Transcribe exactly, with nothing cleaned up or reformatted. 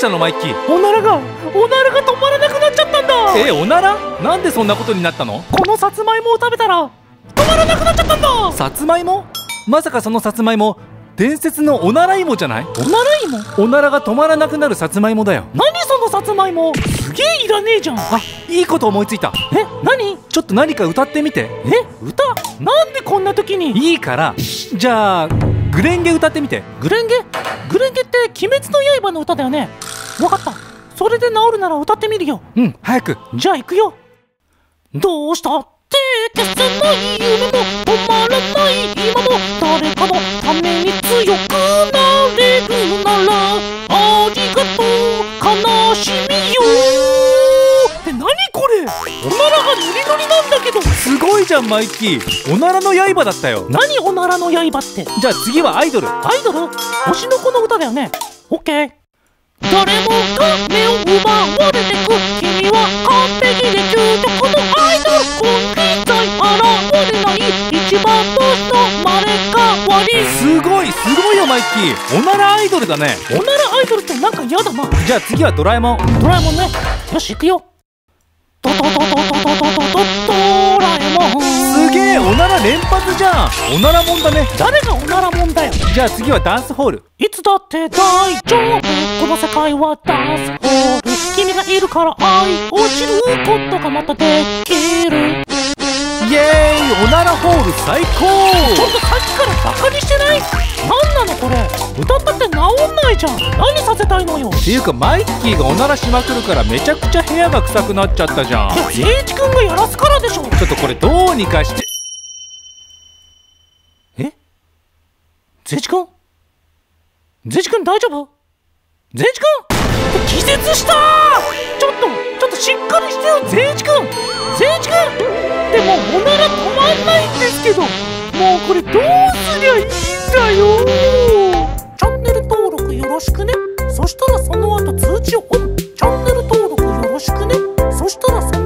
したのマイキー？ おならがおならが止まらなくなっちゃったんだ。 え、おなら？なんでそんなことになったの？ このさつまいもを食べたら止まらなくなっちゃったんだ。 さつまいも？まさかそのさつまいも伝説のおなら芋じゃない？ おなら芋？ おならが止まらなくなるさつまいもだよ。 何そのさつまいも、すげえいらねえじゃん。 あ、いいこと思いついた。 え、何？ ちょっと何か歌ってみて。 え、歌？なんでこんな時に？ いいから、じゃあグレンゲ歌ってみて。 グレンゲ？グレンゲって鬼滅の刃の歌だよね。わかった、それで治るなら歌ってみるよ。 うん、早く。 じゃあ行くよ。どうしたって消せない夢も止まらない今も、誰かのために強くなれるならありがとう悲しみよ。って何これ、おならがノリノリなんだけど。 すごいじゃんマイキー、おならの刃だったよ。 何おならの刃って。 じゃあ次はアイドル。 アイドル？推しの子の歌だよね。オッケー。誰もが目を奪われてく、君は完璧で究極のアイドル。現在現れない一番星の生まれ変わり。 すごいすごいよマイキー、おならアイドルだね。 おならアイドルってなんか嫌だな。 じゃあ次はドラえもん。 ドラえもんね。よし行くよ。ドドドドドドドドドドラえもん。 すげえ、おなら連発じゃん。おならもんだね。 誰がおならもんだよ。 じゃあ次はダンスホール。 いつだって大丈夫、この世界はダンスホール。君がいるから愛を知ることがまたできる。 イエーイ、おならホール最高。 ちょっとさっきからバカにしてない？なんなのこれ、歌ったって治んないじゃん。何させたいのよ。 っていうかマイキーがおならしまくるからめちゃくちゃ部屋が臭くなっちゃったじゃん。 いや、聖一くんがやらすからでしょ。 ちょっとこれどうにかして。 え？聖一くん？聖一くん大丈夫？聖一くん？気絶したー。ちょっとちょっとしっかりしてよ聖一くん。聖一くんでもおなら止まんないんですけど、もうこれどうすりゃいいんだよ。チャンネル登録よろしくね。そしたらその後通知をオン。チャンネル登録よろしくね。そしたらその